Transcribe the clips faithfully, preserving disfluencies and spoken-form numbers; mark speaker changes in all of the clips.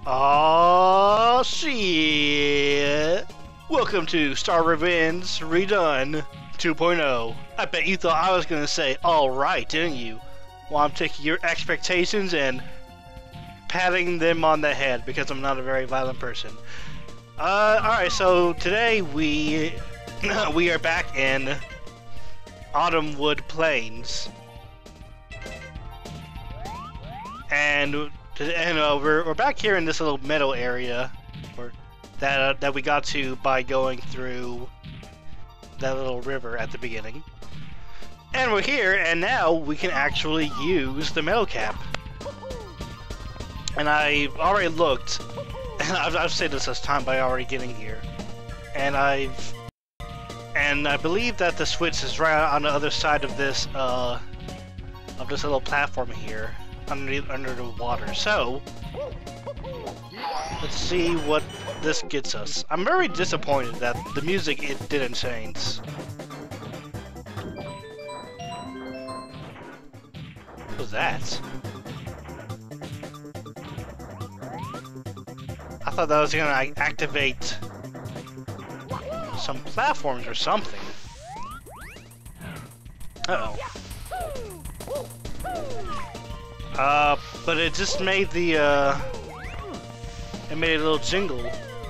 Speaker 1: Oh shit! Welcome to Star Revenge Redone two point oh. I bet you thought I was gonna say alright, didn't you? Well, I'm taking your expectations and patting them on the head because I'm not a very violent person. Uh, alright, so today we we are back in Autumnwood Plains. And And uh, we're, we're back here in this little meadow area or, that, uh, that we got to by going through that little river at the beginning. And we're here, and now we can actually use the metal cap. And I already looked, and I've, I've said this this time by already getting here. And I've... And I believe that the switch is right on the other side of this, uh... of this little platform here. Under, under the water. So, let's see what this gets us. I'm very disappointed that the music it didn't change. What was that? I thought that was gonna like, activate some platforms or something. Uh-oh. Uh, but it just made the, uh, it made a little jingle.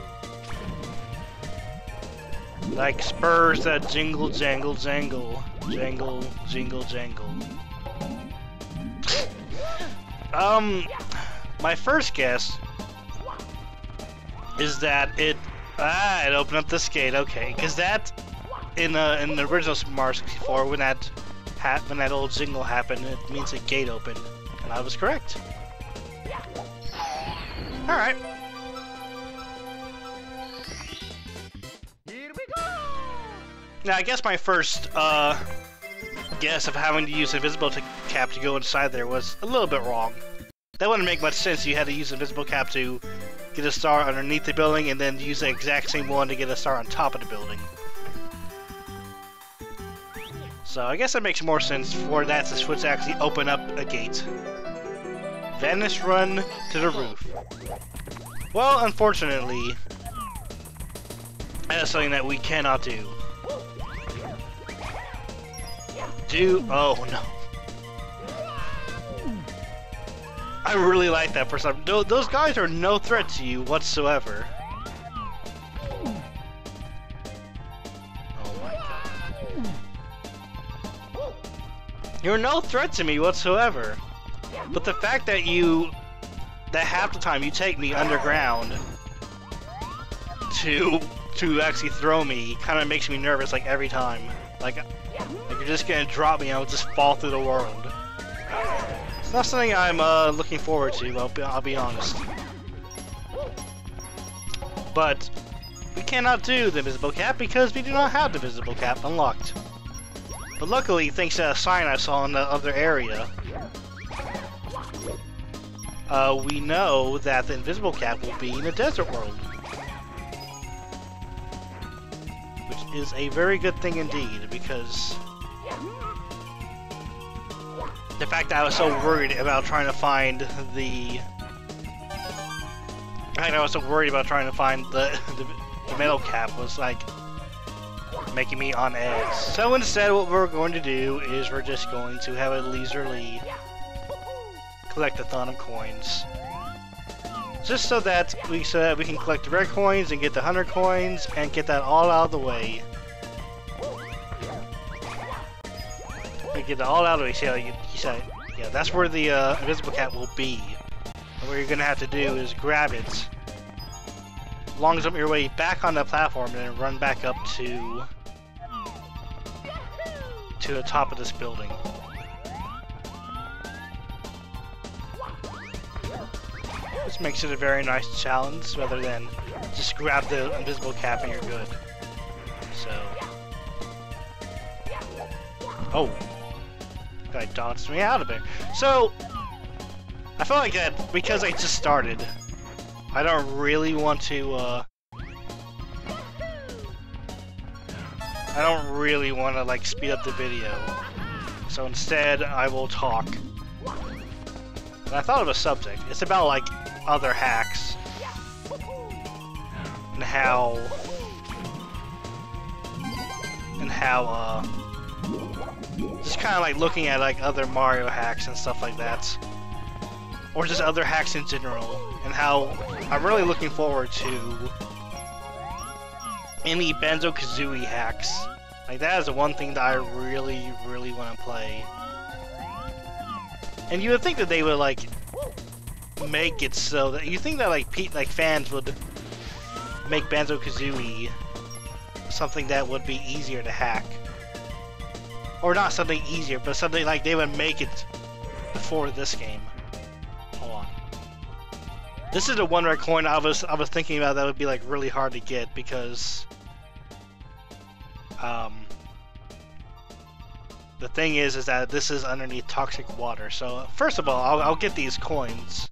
Speaker 1: Like spurs that jingle, jangle, jangle. Jangle, jingle, jangle. um, my first guess is that it, ah, it opened up this gate, okay. Because that, in, uh, in the original Super Mario sixty-four, when that, ha when that old jingle happened, it means a gate opened. And I was correct. Alright. Here we go! Now, I guess my first uh, guess of having to use invisible cap to go inside there was a little bit wrong. That wouldn't make much sense. You had to use invisible cap to get a star underneath the building and then use the exact same one to get a star on top of the building. So I guess it makes more sense for that to switch to actually open up a gate. Vanish run to the roof. Well, unfortunately, that's something that we cannot do. Do oh no. I really like that for some. Those guys are no threat to you whatsoever. You're no threat to me whatsoever. But the fact that you, that half the time you take me underground to to actually throw me kind of makes me nervous like every time. Like, like you're just gonna drop me and I'll just fall through the world. It's not something I'm uh, looking forward to, I'll be, I'll be honest. But we cannot do the invisible cap because we do not have the invisible cap unlocked. But luckily, thanks to a sign I saw in the other area, uh, we know that the invisible cap will be in a desert world. Which is a very good thing indeed, because the fact that I was so worried about trying to find the... The fact that I was so worried about trying to find the, the, the metal cap was like... making me on edge. So instead what we're going to do is we're just going to have a leisurely collect-a-thon of coins. Just so that we so that we can collect the rare coins and get the one hundred coins and get that all out of the way. We get that all out of the way. See how you, you said, yeah, that's where the uh, invisible cap will be. And what you're gonna have to do is grab it, as long as I'm your way back on the platform, and then run back up to to the top of this building. This makes it a very nice challenge, rather than just grab the invisible cap and you're good. So, oh, guy dodged me out of there. So, I feel like that because I just started, I don't really want to, uh, I don't really want to, like, speed up the video. So instead, I will talk. And I thought of a subject. It's about, like, other hacks and how and how uh just kind of like looking at like other Mario hacks and stuff like that, or just other hacks in general, and how I'm really looking forward to any Banjo-Kazooie hacks. Like, that is the one thing that I really, really want to play. And you would think that they would like make it so that you think that like pe like fans would make Banjo-Kazooie something that would be easier to hack. Or not something easier, but something like they would make it before this game. Hold on. This is the one red coin I was I was thinking about that would be like really hard to get because um the thing is is that this is underneath toxic water. So first of all, I'll, I'll get these coins.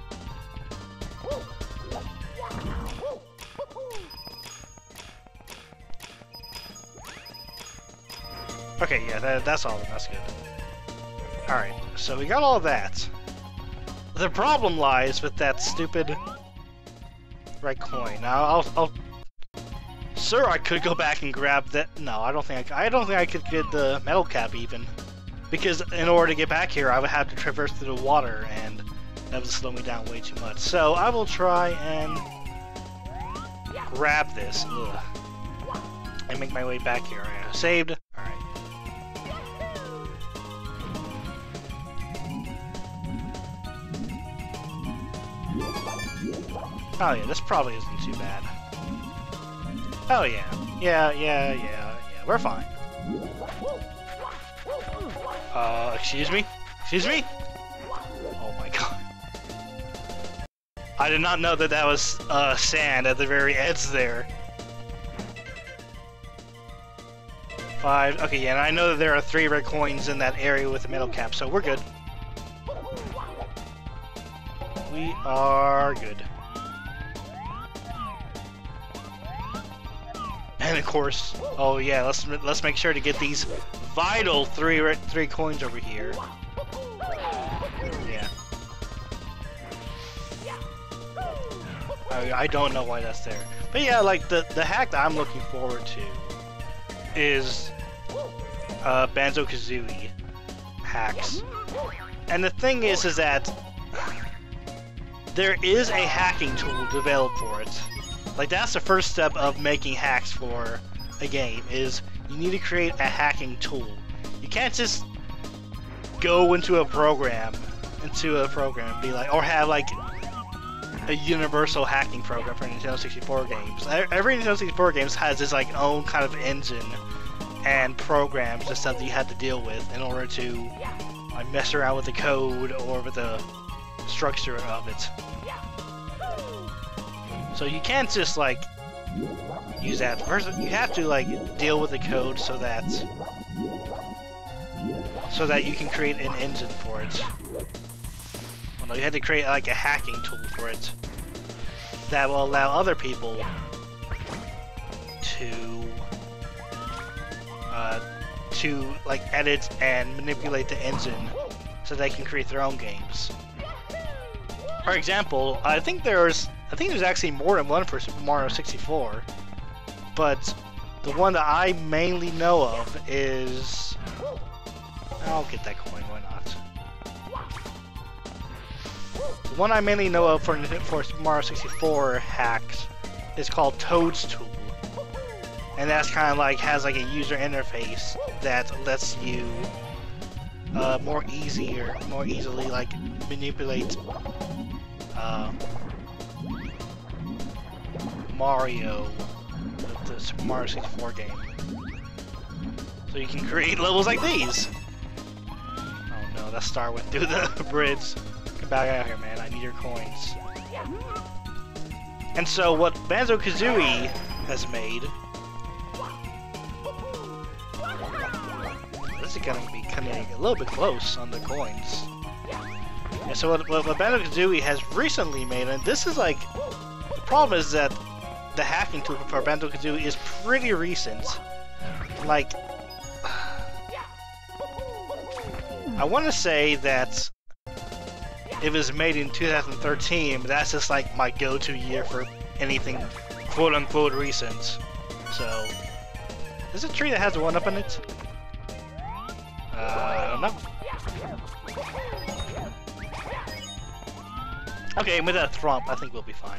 Speaker 1: Okay, yeah, that, that's all. That's good. Alright, so we got all that. The problem lies with that stupid red coin. Now, I'll, I'll... Sir, I could go back and grab that... No, I don't think I, I don't think I could get the metal cap, even. Because in order to get back here, I would have to traverse through the water, and that would slow me down way too much. So, I will try and grab this. Ugh. And make my way back here. Right, saved. Alright. Oh yeah, this probably isn't too bad. Oh yeah. Yeah, yeah, yeah, yeah, we're fine. Uh, excuse me? Excuse me? Oh my god. I did not know that that was, uh, sand at the very edge there. Five, okay, yeah, and I know that there are three red coins in that area with the metal cap, so we're good. We are good. And of course, oh yeah, let's let's make sure to get these vital three three coins over here. Yeah. I, I don't know why that's there, but yeah, like the the hack that I'm looking forward to is uh, Banjo-Kazooie hacks, and the thing is, is that there is a hacking tool developed for it. Like, that's the first step of making hacks for a game, is you need to create a hacking tool. You can't just go into a program, into a program and be like, or have like a universal hacking program for Nintendo sixty-four games. Every Nintendo sixty-four games has its like own kind of engine and programs and stuff that you have to deal with in order to like mess around with the code or with the structure of it. So you can't just like use that. First, you have to like deal with the code so that so that you can create an engine for it. Well, no, you had to create like a hacking tool for it that will allow other people to uh, to like edit and manipulate the engine so they can create their own games. For example, I think there's I think there's actually more than one for Super Mario sixty-four, but the one that I mainly know of is... I'll get that coin, why not? The one I mainly know of for, for Super Mario sixty-four hacks is called Toad's Tool, and that's kind of like, has like a user interface that lets you uh, more easier, more easily like manipulate uh, Mario, the, the Super Mario sixty-four game. So you can create levels like these. Oh no, that star went through the bridge. Get back out here, man. I need your coins. And so what Banjo-Kazooie has made... This is gonna be coming a little bit close on the coins. And so what, what, what Banjo-Kazooie has recently made, and this is like... The problem is that the hacking tool for Banjo-Kazooie is pretty recent. Like, I want to say that it was made in two thousand thirteen, but that's just like my go-to year for anything quote-unquote recent. So, is it a tree that has a one-up in it? Uh, I don't know. Okay, with that Thrump, I think we'll be fine.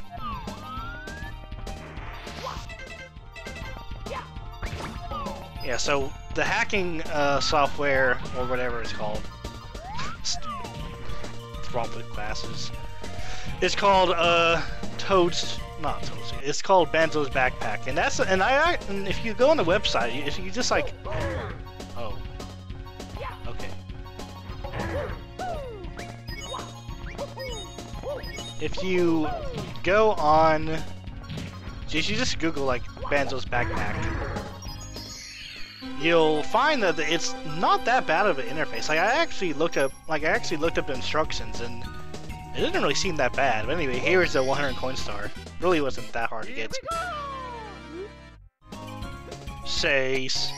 Speaker 1: Yeah, so the hacking uh, software, or whatever it's called, Thrump with glasses, it's called uh, Toad's, not Toad's, it's called Banzo's Backpack, and that's, and I, and if you go on the website, if you just like, oh, okay. If you go on, you should just Google like Banzo's Backpack. You'll find that it's not that bad of an interface. Like I actually looked up, like I actually looked up the instructions, and it didn't really seem that bad. But anyway, here's the one hundred coin star. Really wasn't that hard to get. Says.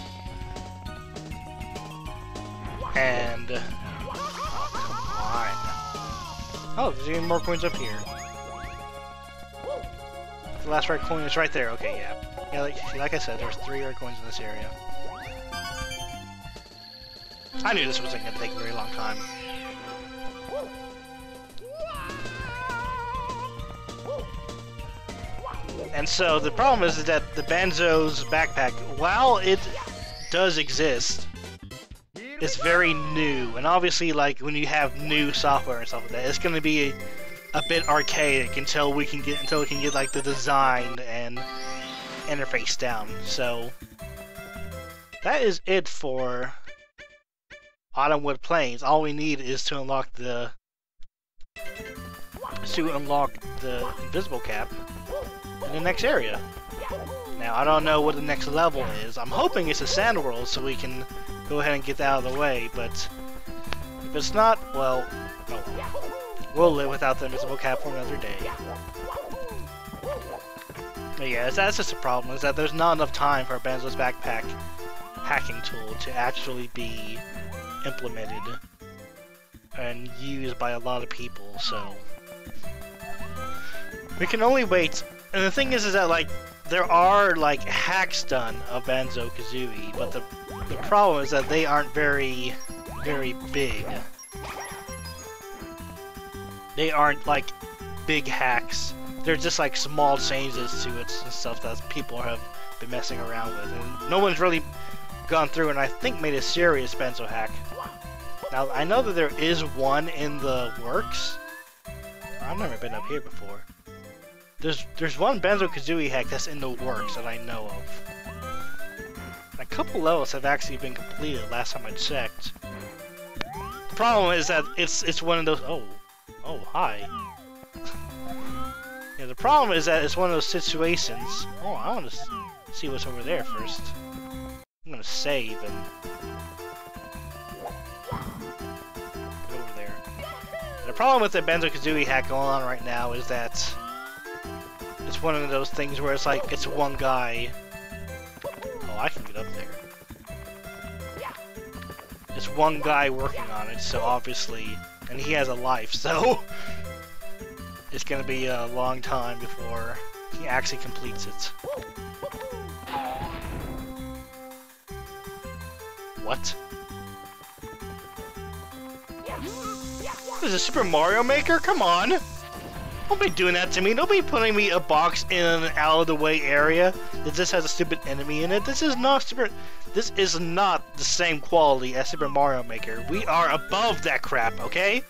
Speaker 1: And oh, come on. Oh, there's even more coins up here. The last red coin is right there. Okay, yeah. Yeah, like, like I said, there's three red coins in this area. I knew this wasn't going to take a very long time. And so the problem is, is that the Banzo's backpack, while it does exist, it's very new. And obviously, like when you have new software and stuff like that, it's going to be a, a bit archaic until we can get until we can get like the design and interface down. So that is it for Autumnwood Plains. All we need is to unlock the to unlock the invisible cap in the next area. Now I don't know what the next level is. I'm hoping it's a sand world so we can go ahead and get that out of the way, but if it's not, well, oh, we'll live without the invisible cap for another day. But yeah, that's just the problem, is that there's not enough time for Banzo's backpack hacking tool to actually be implemented and used by a lot of people, so we can only wait. And the thing is, is that like there are like hacks done of Banjo-Kazooie, but the the problem is that they aren't very, very big. They aren't like big hacks. They're just like small changes to it and stuff that people have been messing around with, and no one's really gone through and I think made a serious Banjo hack. Now I know that there is one in the works. I've never been up here before. There's there's one Banjo-Kazooie hack that's in the works that I know of. A couple levels have actually been completed last time I checked. The problem is that it's it's one of those. Oh, oh hi. Yeah, the problem is that it's one of those situations. Oh, I want to see what's over there first. I'm gonna save and get over there. The problem with the Banjo-Kazooie hack going on right now is that it's one of those things where it's like it's one guy. Oh, I can get up there. It's one guy working on it, so obviously, and he has a life, so it's gonna be a long time before he actually completes it. What? What is this, Super Mario Maker? Come on! Don't be doing that to me. Don't be putting me a box in an out-of-the-way area that just has a stupid enemy in it. This is not super... This is not the same quality as Super Mario Maker. We are above that crap, okay?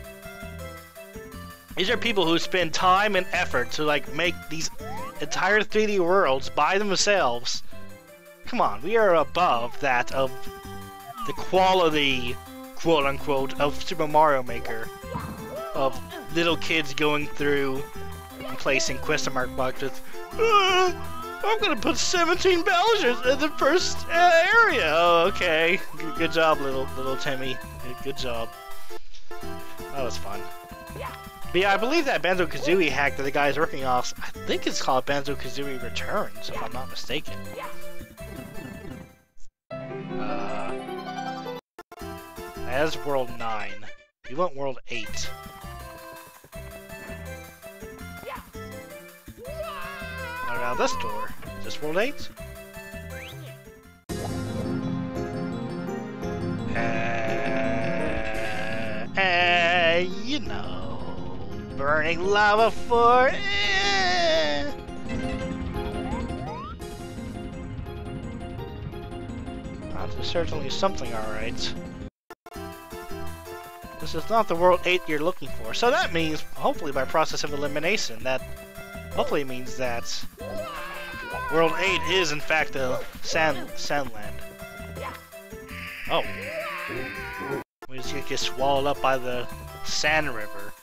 Speaker 1: These are people who spend time and effort to, like, make these entire three D worlds by themselves. Come on, we are above that of the quality, quote-unquote, of Super Mario Maker. Of little kids going through and placing question mark boxes. Uh, I'm gonna put seventeen Bowsers in the first uh, area. Oh, okay. Good, good job, little little Timmy. Good, good job. That was fun. But yeah, I believe that Banjo-Kazooie hack that the guy is working off, I think it's called Banjo-Kazooie Returns, if I'm not mistaken. Uh, as World nine. You want World eight. Now this door. Is this World eight? Uh, uh, you know, burning lava for. Eh. Uh, there's certainly something, alright. This is not the World eight you're looking for, so that means, hopefully by process of elimination, that hopefully means that World eight is in fact the sand Sandland. Oh. We just get swallowed up by the Sand River.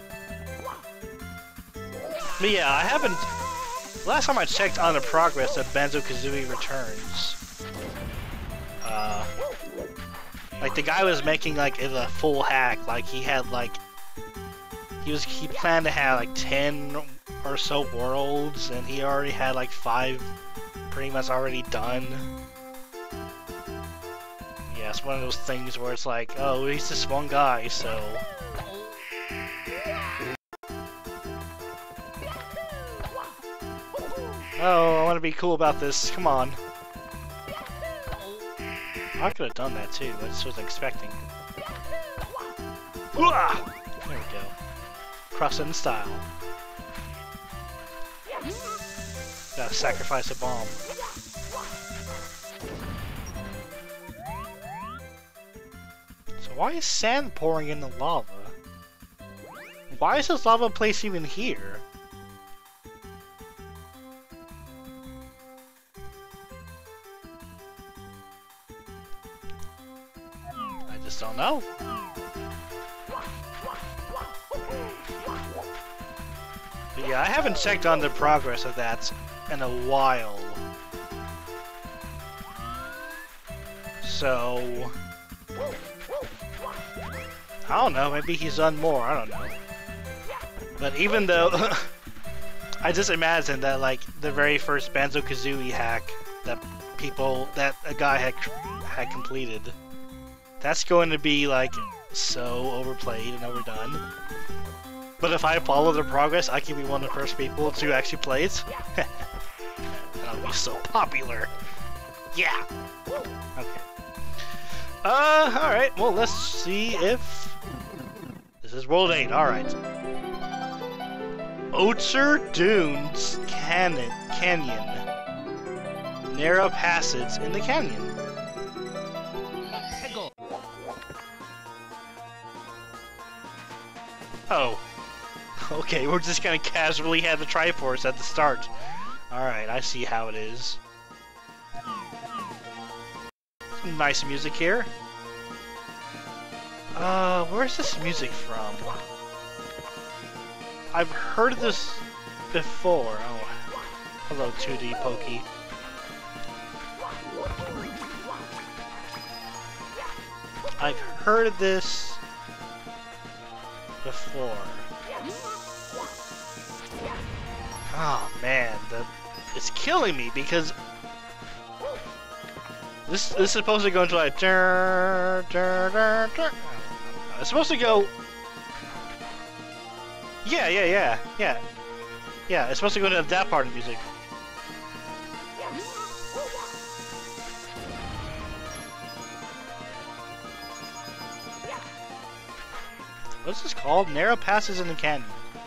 Speaker 1: But yeah, I haven't... Last time I checked on the progress of Banjo-Kazooie Returns, uh... like, the guy was making, like, it a full hack. Like, he had, like... He was... He planned to have, like, ten or so worlds, and he already had, like, five pretty much already done. Yeah, it's one of those things where it's like, oh, he's just one guy, so... Oh, I want to be cool about this. Come on. I could have done that too. I just wasn't expecting. There we go. Cross in style. Gotta sacrifice a bomb. So why is sand pouring in the lava? Why is this lava place even here? I just don't know. But yeah, I haven't checked on the progress of that in a while. So... I don't know, maybe he's done more, I don't know. But even though... I just imagine that, like, the very first Banjo-Kazooie hack that people... that a guy had, had completed, that's going to be, like, so overplayed and overdone. But if I follow the progress, I can be one of the first people to actually play it. That'll be so popular. Yeah! Okay. Uh, alright, well, let's see if... This is World eight, alright. Ocher Dunes Canyon. Canyon. Narrow passage in the canyon. Oh. Okay, we're just gonna casually have the Triforce at the start. Alright, I see how it is. Some nice music here. Uh, where's this music from? I've heard this before. Oh, hello two D Pokey. I've heard this before. Oh man, the, it's killing me because this this is supposed to go into like dur, dur, dur, dur. It's supposed to go. Yeah, yeah, yeah, yeah, yeah. It's supposed to go into that part of the music. What's this called? Narrow passes in the canyon.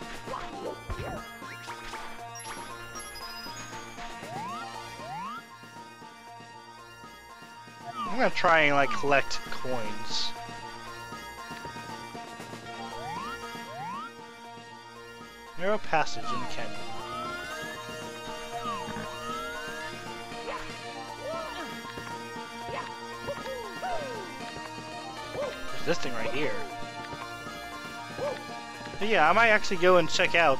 Speaker 1: I'm gonna try and like collect coins. Narrow passage in the canyon. There's this thing right here. But yeah, I might actually go and check out.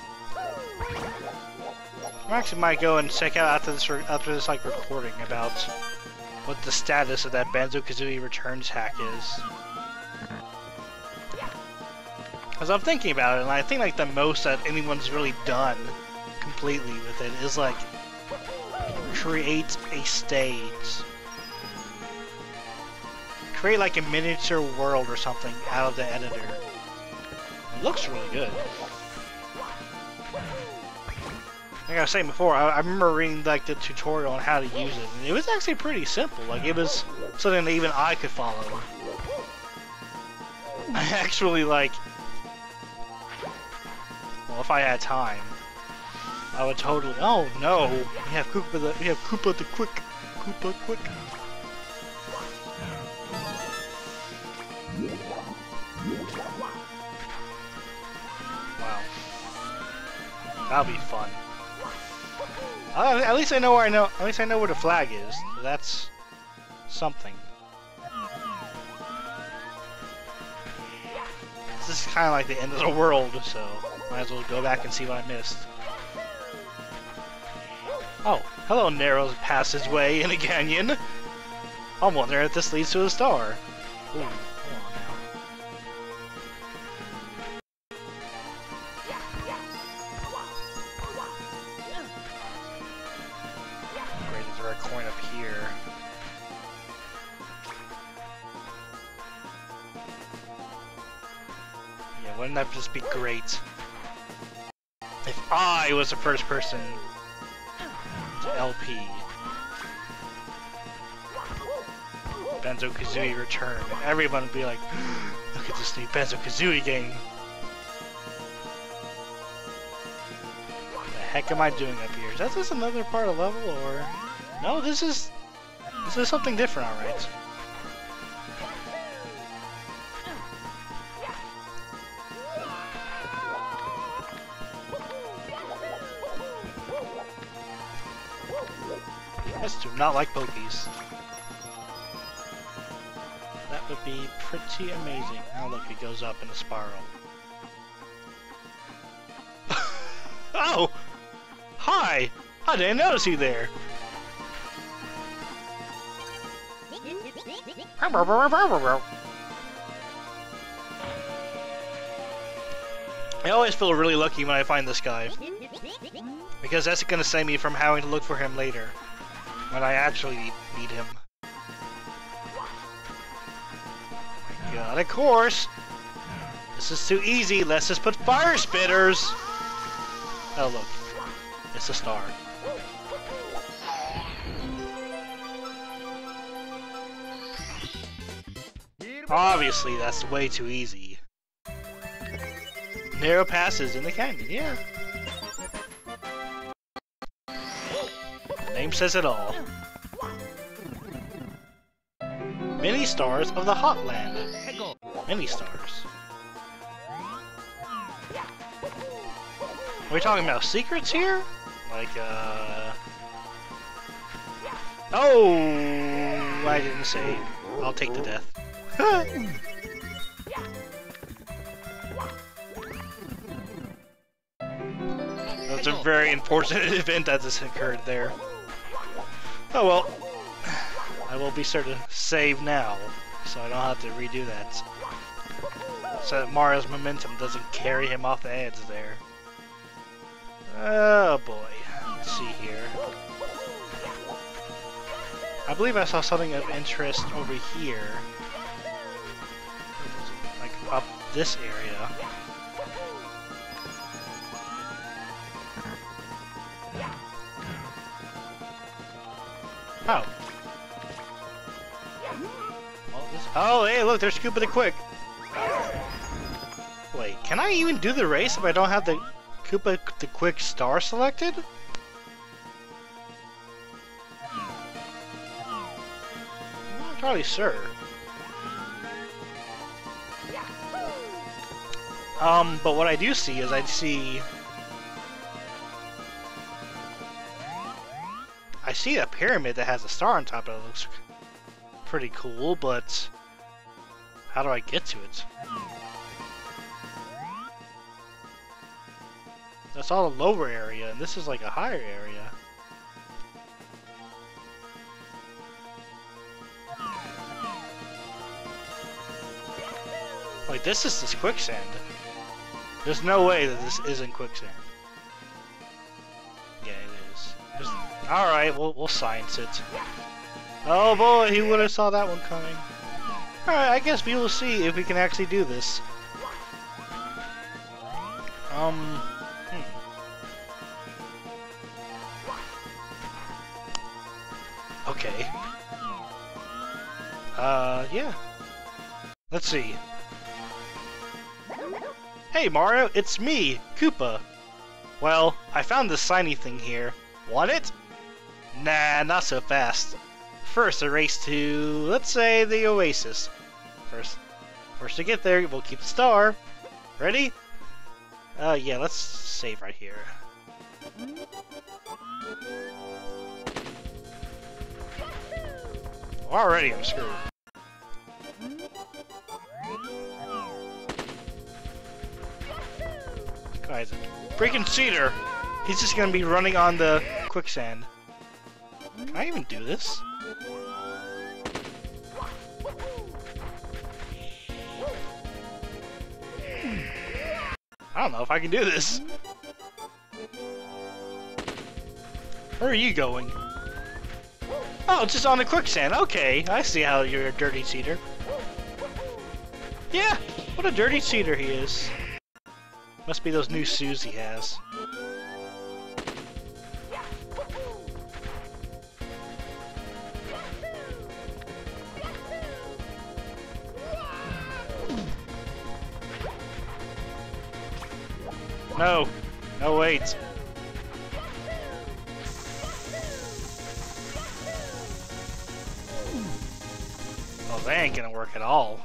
Speaker 1: I actually might go and check out after this after this like recording about what the status of that Banjo-Kazooie Returns hack is. Because I'm thinking about it, and I think like the most that anyone's really done completely with it is like create a stage. Create like a miniature world or something out of the editor. It looks really good. Like I was saying before, I, I remember reading like the tutorial on how to use it, and it was actually pretty simple. Like it was something that even I could follow. I actually like, well, if I had time, I would totally. Oh no, we have Koopa the we have Koopa the Quick, Koopa Quick. Wow, that'll be fun. Uh, at least I know where I know. At least I know where the flag is. That's something. This is kind of like the end of the world, so might as well go back and see what I missed. Oh, hello, narrow passageway in a canyon. I'm wondering if this leads to a star. Ooh, hold on now. Great, is there a coin up here? Yeah, wouldn't that just be great? If I was the first person to L P Banjo-Kazooie Return, and everyone would be like, look at this new Banjo-Kazooie game. What the heck am I doing up here? Is that just another part of the level, or... No, this is... This is something different, alright. I just do not like Pokies. That would be pretty amazing. Oh look, it goes up in a spiral. Oh! Hi! I didn't notice you there! I always feel really lucky when I find this guy. Because that's gonna save me from having to look for him later. When I actually need him. Oh my god, of course! This is too easy, let's just put fire spitters! Oh look, it's a star. Obviously, that's way too easy. Narrow passes in the canyon, yeah. The name says it all. Many stars of the Hotland. Many stars. Are we talking about secrets here? Like, uh... Oh! I didn't say. I'll take the death. That's a very unfortunate event that just occurred there. Oh well. I will be sure to save now, so I don't have to redo that. So that Mario's momentum doesn't carry him off the edge there. Oh boy. Let's see here. I believe I saw something of interest over here. Like up this area. Oh. Oh, this, oh, hey, look, there's Koopa the Quick. Wait, can I even do the race if I don't have the Koopa the Quick star selected? I'm not entirely sure. Um, but what I do see is I see... I see a pyramid that has a star on top of it. It looks pretty cool, but how do I get to it? That's all a lower area, and this is like a higher area. Like, this is this quicksand. There's no way that this isn't quicksand. Yeah, it is. There's... Alright, we'll, we'll science it. Oh boy, he would have saw that one coming. Alright, I guess we will see if we can actually do this. Um... Hmm. Okay. Uh, yeah. Let's see. Hey Mario, it's me, Koopa. Well, I found this shiny thing here. Want it? Nah, not so fast. First, a race to, let's say, the Oasis. First, first to get there, we'll keep the star. Ready? Uh, yeah, let's save right here. Already, I'm screwed. This guy's a freaking cheater. He's just gonna be running on the quicksand. Can I even do this? I don't know if I can do this. Where are you going? Oh, just on the quicksand. Okay, I see how you're a dirty cheater. Yeah, what a dirty cheater he is. Must be those new shoes he has. No, no wait. Oh, they ain't gonna work at all.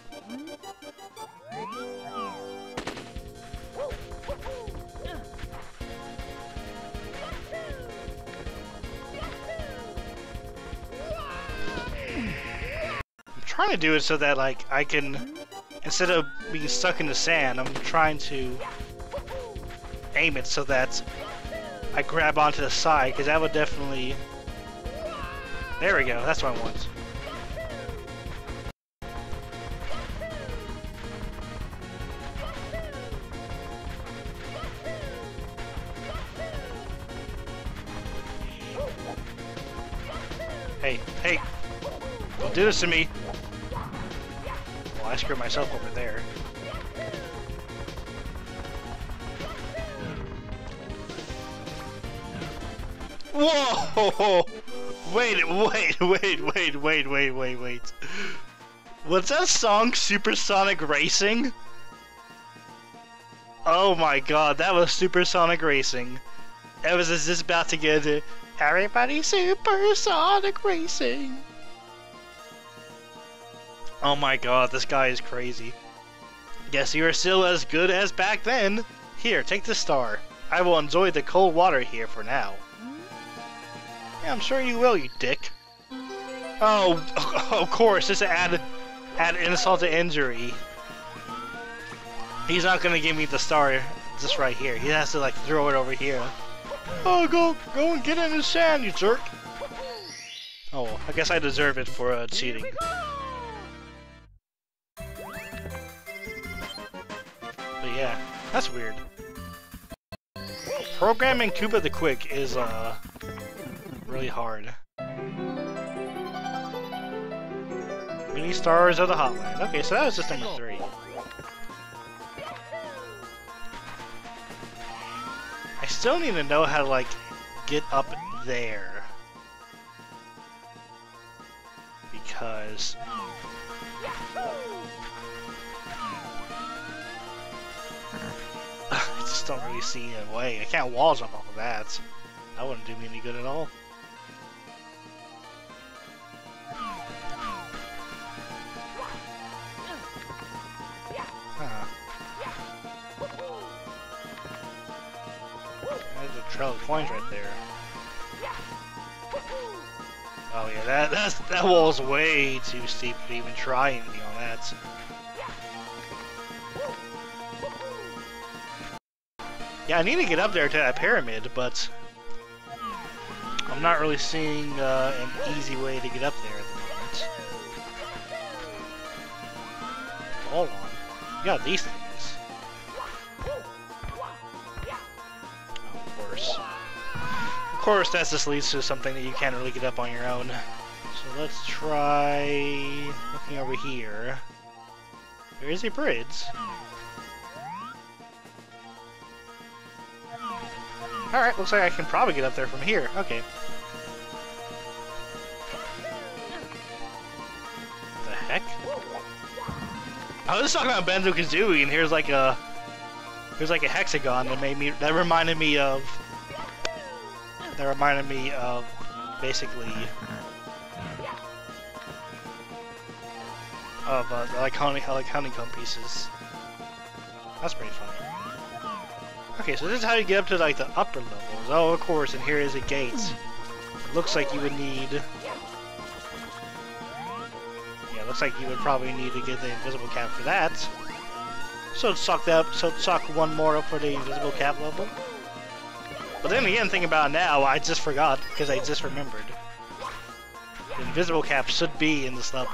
Speaker 1: I'm trying to do it so that, like, I can, instead of being stuck in the sand, I'm trying to aim it so that I grab onto the side, because that would definitely... There we go, that's what I want. Hey, hey! Don't do this to me! Well, I screwed myself over there. Whoa! Wait, wait, wait, wait, wait, wait, wait, wait. Was that song Supersonic Racing? Oh my god, that was Supersonic Racing. I was just about to get into Everybody Supersonic Racing. Oh my god, this guy is crazy. Guess you are still as good as back then. Here, take the star. I will enjoy the cold water here for now. Yeah, I'm sure you will, you dick. Oh, of course, just to add, add insult to injury. He's not gonna give me the star just right here. He has to, like, throw it over here. Oh, go, go and get in the sand, you jerk. Oh, I guess I deserve it for uh, cheating. But yeah, that's weird. Programming Koopa the Quick is, uh, really hard. Mini Stars of the Hotland. Okay, so that was just number three. I still need to know how to, like, get up there. Because... I just don't really see a way. I can't wall jump off of that. That wouldn't do me any good at all. Huh. There's a trail of coins right there. Oh yeah, that that's, that wall's way too steep to even try anything on that. Yeah, I need to get up there to that pyramid, but I'm not really seeing uh, an easy way to get up there at the moment. Hold on. You got these things. Oh, of course. Of course, that just leads to something that you can't really get up on your own. So let's try looking over here. There is a bridge. Alright, looks like I can probably get up there from here. Okay. I was talking about Banjo-Kazooie, and here's like a here's like a hexagon that made me that reminded me of that reminded me of basically of uh, like honey like honeycomb pieces. That's pretty funny. Okay, so this is how you get up to like the upper levels. Oh, of course, and here is a gate. It looks like you would need. Yeah, it looks like you would probably need to get the invisible cap for that. So suck that. So suck one more up for the invisible cap level. But then again, thinking about it now, I just forgot because I just remembered. The invisible cap should be in this level.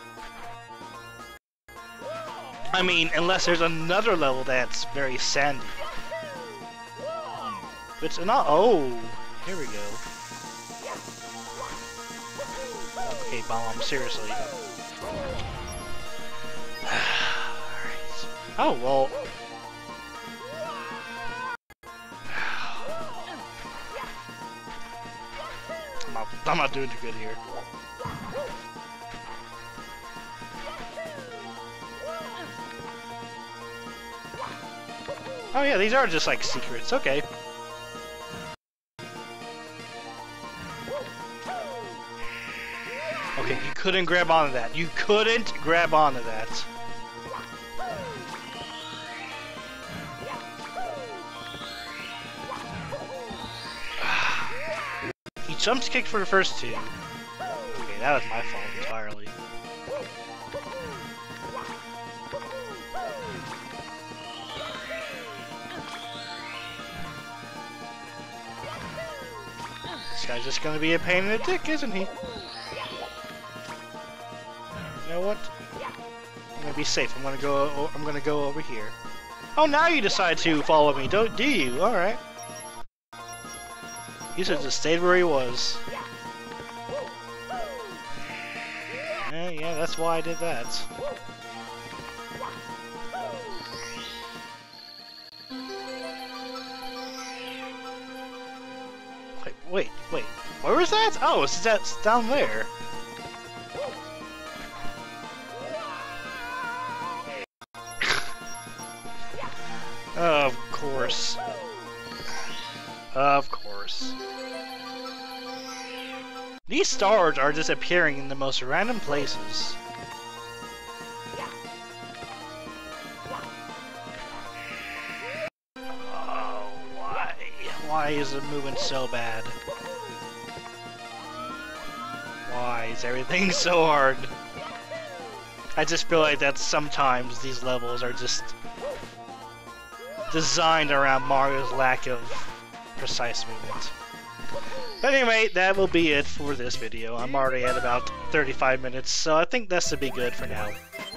Speaker 1: I mean, unless there's another level that's very sandy. It's not. Oh, here we go. Okay, Bomb, seriously. Alright. Oh, well. I'm not, I'm not doing too good here. Oh yeah, these are just like secrets, okay. Okay, you couldn't grab onto that. You couldn't grab onto that. He jumped kicked for the first two. Okay, that was my fault entirely. This guy's just gonna be a pain in the dick, isn't he? You know what? I'm gonna be safe. I'm gonna go. I'm gonna go over here. Oh, now you decide to follow me, don't do you? All right. He should have just stayed where he was. Yeah, yeah, that's why I did that. Wait, wait, wait. Where was that? Oh, it's that's down there. Of course. Of course. These stars are just appearing in the most random places. Oh, why? Why is it moving so bad? Why is everything so hard? I just feel like that sometimes these levels are just designed around Mario's lack of precise movement. But anyway, that will be it for this video. I'm already at about thirty-five minutes, so I think that's to be good for now.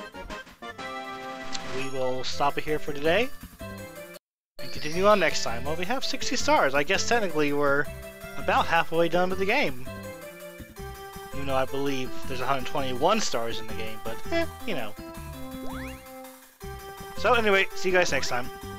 Speaker 1: We will stop it here for today and continue on next time. Well, we have sixty stars. I guess technically we're about halfway done with the game. Even though I believe there's one hundred twenty-one stars in the game, but eh, you know. So anyway, see you guys next time.